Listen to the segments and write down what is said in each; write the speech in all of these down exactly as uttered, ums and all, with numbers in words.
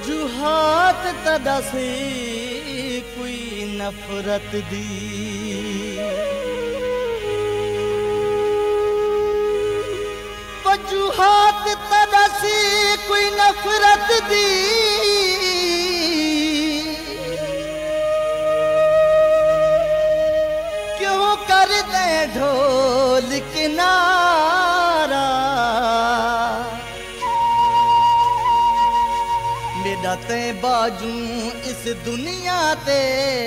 वजूहात तदसे कोई नफरत दी वजूहात तदसे कोई नफरत दी क्यों कर दे ढोल किनारा मेरा ते बाजू इस दुनिया ते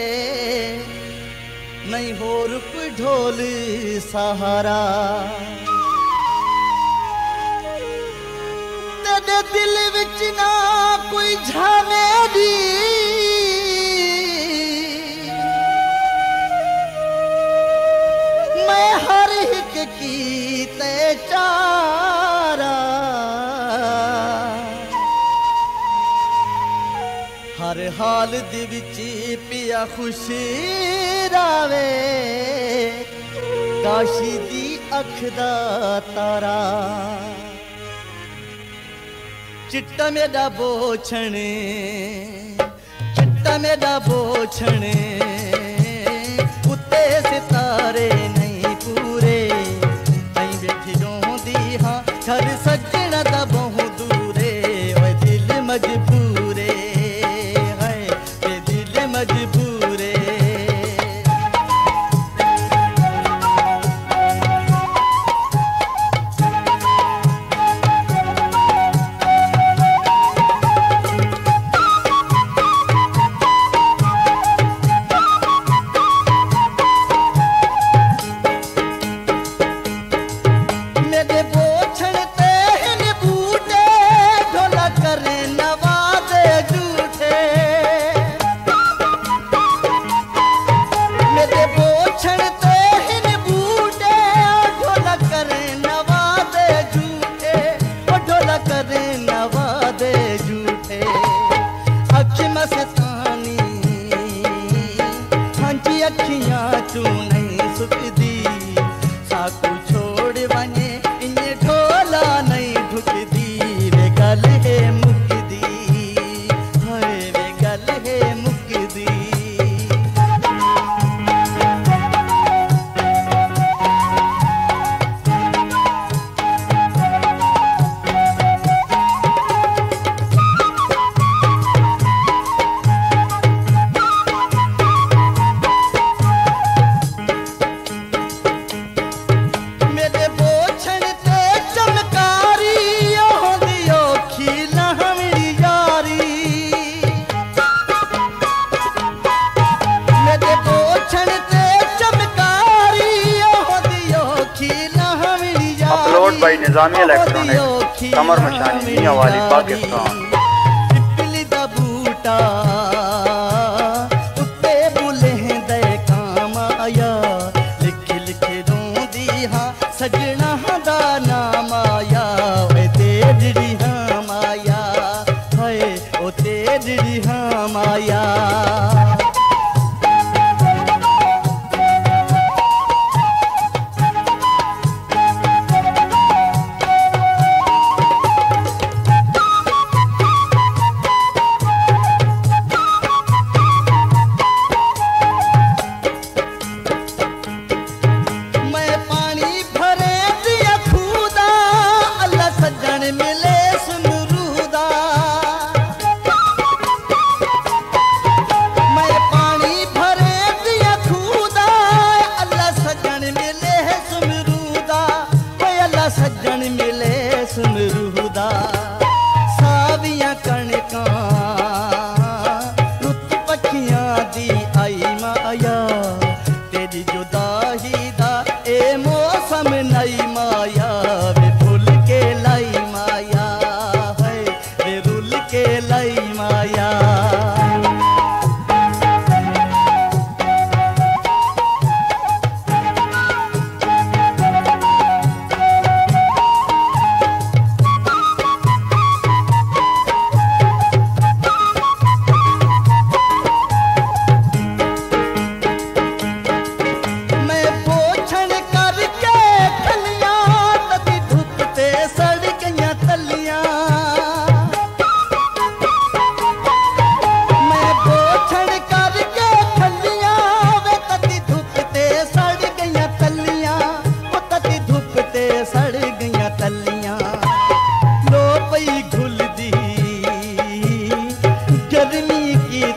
नहीं होर कोई ढोल सहारा तेरे दिल विच ना कोई झामेली मैं हर एक की ते चारा हर हाल दे विच पिया खुश रावे काशी दी अख दा तारा चिट्टा मेरा बोछण चिट्टा मेरा बोछण उत्ते सितारे नहीं पूरे नहीं बैठी रोंदी हाँ घर सजना दा बहु दूरे ओए दिल मजबूरे है ये दिल मजबूरे अखियां तू नहीं सुखदी साकू छोड़ वने इन्हें ढोला नहीं ढुकदी वे गल है मुकदी हाय वे गल है मुकदी अपलोड बाई निज़ामी इलेक्ट्रॉनिक्स कमर मशानी मियां वाली पाकिस्तान पिपली दा बूटा उत्ते बुले दे काम आया लिख लिख रोंदी हां सजना दा नाम आया ओए तेरी हां माया हाय ओ तेरी हां माया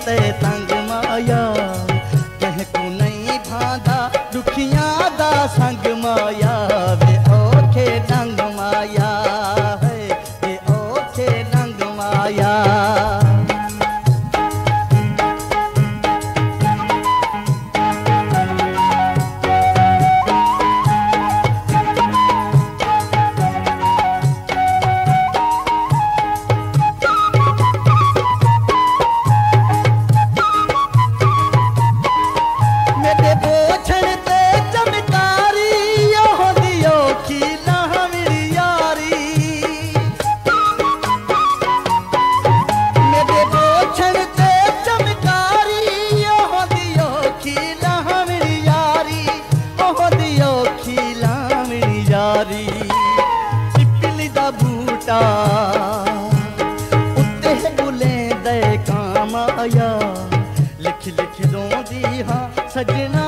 ते तंग माया कह को नहीं भांदा दुखियां दा संग माया वे ओखे डंग माया है वे ओखे डंग माया पिपली दा बूटा उत्ते बुले दे काम आया लिख लिख रोंदी हाँ सजना